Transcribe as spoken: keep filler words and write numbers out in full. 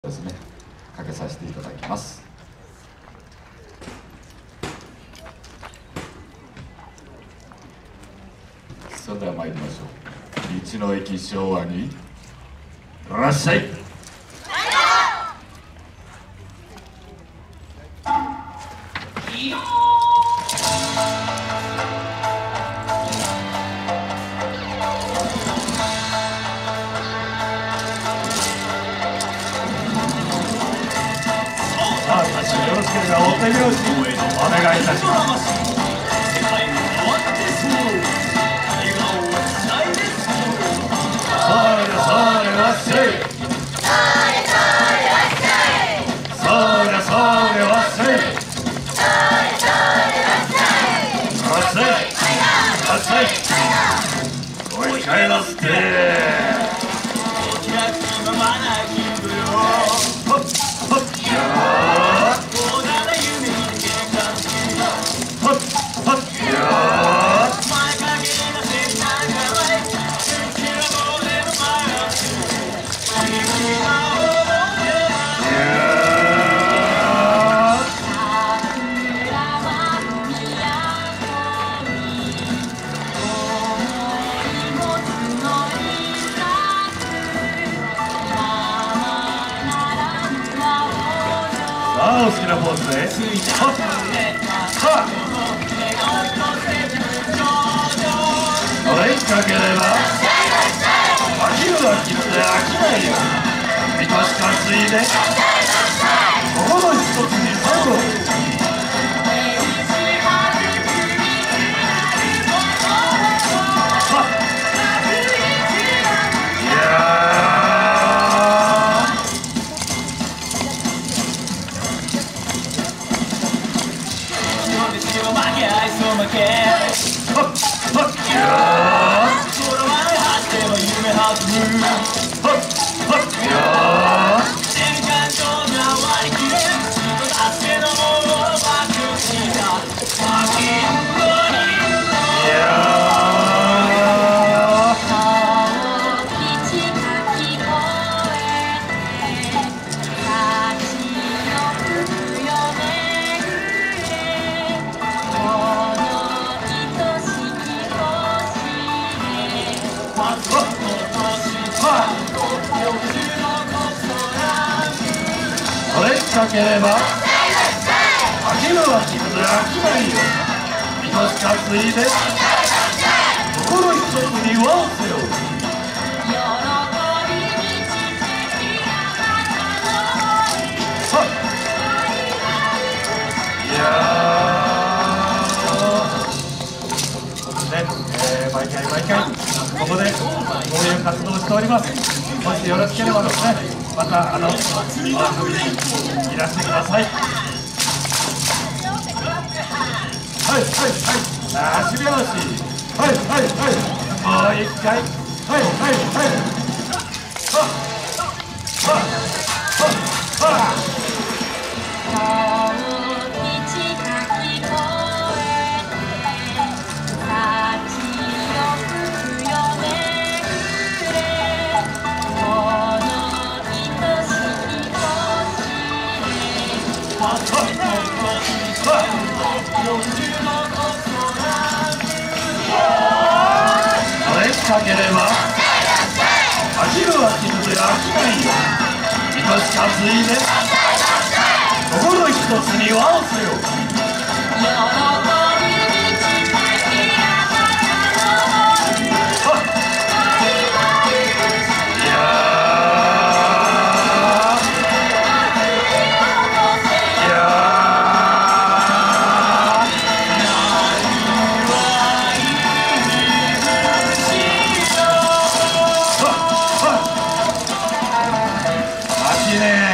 ですね、かけさせていただきます。それでは参りましょう。道の駅昭和にいらっしゃい。よろしければお手拍子お願いいたします。それそれわっしゃい。それそれわっしゃい。わっしゃいわっしゃい。おい帰らせて。お好きなポーズで、はっはっ、それかければ飽きるはきっと飽きないよ。みこし担いで心一つに最後。それかければ飽きるはきっと飽きないよ。みこし担いで心一つに輪をせよ。いやーね、えー、毎回毎回ここでこういう活動をしております。もしよろしければですね、またあの番組にいらしてください。はいはいはい、足拍子、はいはいはい、もう一回、はいはいはい、はっはっはっはっ。それかければ飽きるはきっと飽きないよ。みこし担いで心一つに輪をせよ。いいね。